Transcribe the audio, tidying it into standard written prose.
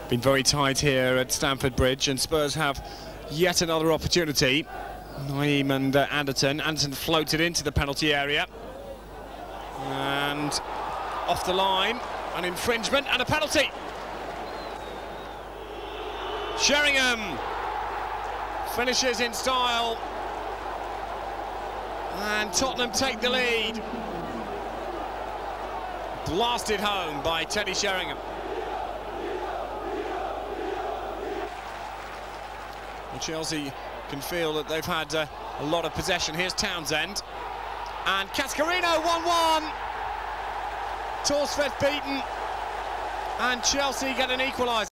Been very tight here at Stamford Bridge, and Spurs have yet another opportunity. Naeem and Anderton. Anderton floated into the penalty area. And off the line, an infringement and a penalty. Sheringham finishes in style. And Tottenham take the lead. Blasted home by Teddy Sheringham. Well, Chelsea can feel that they've had a lot of possession. Here's Townsend. And Cascarino 1-1. Torsfed beaten. And Chelsea get an equaliser.